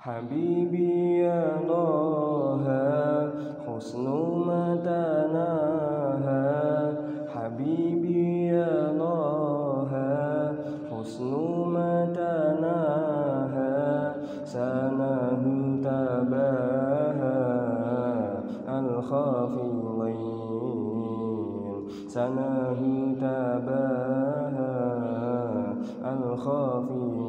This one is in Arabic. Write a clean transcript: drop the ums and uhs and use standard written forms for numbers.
حبيبي يا طه حسن ما تناهى حبيبي يا طه حسن ما تناهى سناه تباهى الخافضين سناه تباهى الخافضين